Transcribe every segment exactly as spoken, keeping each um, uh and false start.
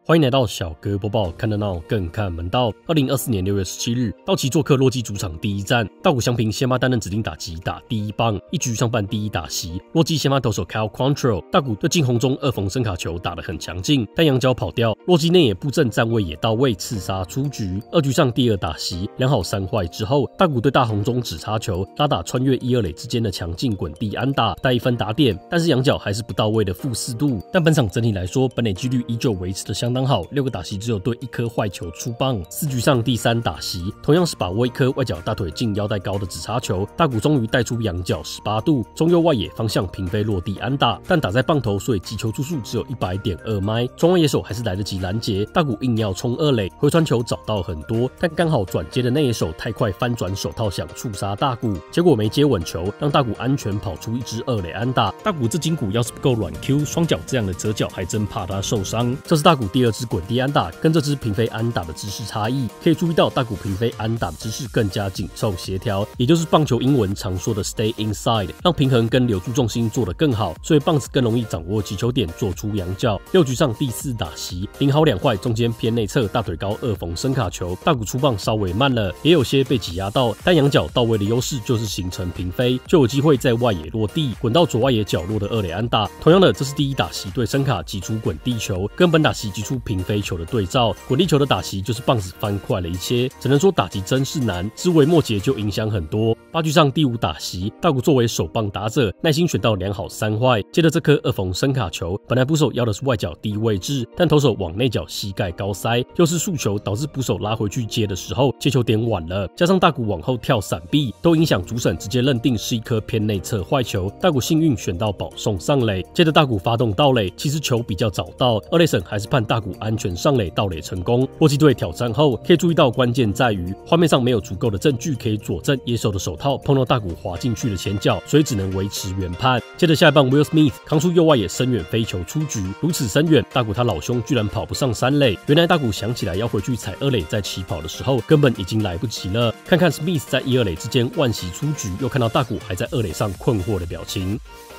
欢迎来到小哥播报，看热闹更看门道。二零二四年六月十七日，道奇做客洛基主场第一战，大谷翔平先发担任指定打击，打第一棒，一局上半第一打席。洛基先发投手 Cal Quantrill， 大谷对进红中二缝声卡球打得很强劲，但仰角跑掉，洛基内野布阵站位也到位，刺杀出局。二局上第二打席，两好三坏之后，大谷对大红中指叉球拉打穿越一二垒之间的强劲滚地安打，带一分打点，但是仰角还是不到位的负四度。但本场整体来说，本垒几率依旧维持得相当好，六个打席只有对一颗坏球出棒。四局上第三打席，同样是把握一颗外角大腿近腰带高的指叉球，大谷终于带出仰角十八度，中右外野方向平飞落地安打，但打在棒头，所以击球出速只有 一百点二迈，中外野手还是来得及拦截，大谷硬要冲二垒，回传球找到很多，但刚好转接的内野手太快翻转手套想触杀大谷，结果没接稳球，让大谷安全跑出一支二垒安打。大谷这筋骨要是不够软 Q， 双脚这样的折角还真怕他受伤。这是大谷第二支滚地安打，跟这支平飞安打的姿势差异，可以注意到大谷平飞安打的姿势更加紧凑协调，也就是棒球英文常说的 stay inside， 让平衡跟留住重心做得更好，所以棒子更容易掌握击球点，做出仰角。六局上第四打席，零好两坏，中间偏内侧大腿高二缝声卡球，大谷出棒稍微慢了，也有些被挤压到，但仰角到位的优势就是形成平飞，就有机会在外野落地，滚到左外野角落的二垒安打。同样的，这是第一打席对声卡击出滚地球，跟本打席击出平飞球的对照。滚地球的打席就是棒子翻快了一些，只能说打击真是难，枝微末节就影响很多。八局上第五打席，大谷作为首棒打者，耐心选到两好三坏，接着这颗二缝声卡球，本来捕手要的是外角低位置，但投手往内角膝盖高塞，又是速球，导致捕手拉回去接的时候接球点晚了，加上大谷往后跳闪避，都影响主审直接认定是一颗偏内侧坏球。大谷幸运选到保送上垒，接着大谷发动盗垒，其实球比较早到，二垒审还是判大谷安全上垒盗垒成功。洛基队挑战后，可以注意到关键在于画面上没有足够的证据可以佐证野手的手套碰到大谷滑进去的前脚，所以只能维持原判。接着下一棒 Will Smith 扛出右外野深远飞球出局，如此深远，大谷他老兄居然跑不上三垒。原来大谷想起来要回去踩二垒再起跑的时候，根本已经来不及了。看看 Smith 在一二垒之间万喜出局，又看到大谷还在二垒上困惑的表情。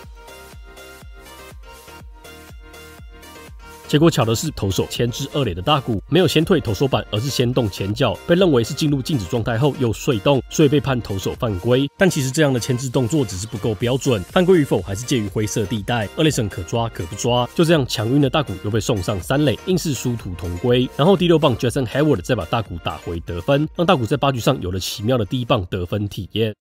结果巧的是，投手牵制二垒的大谷没有先退投手板，而是先动前脚，被认为是进入静止状态后又睡动，所以被判投手犯规。但其实这样的牵制动作只是不够标准，犯规与否还是介于灰色地带，二垒审可抓可不抓。就这样强晕的大谷又被送上三垒，硬是殊途同归。然后第六棒 Jason Hayward 再把大谷打回得分，让大谷在八局上有了奇妙的第一棒得分体验。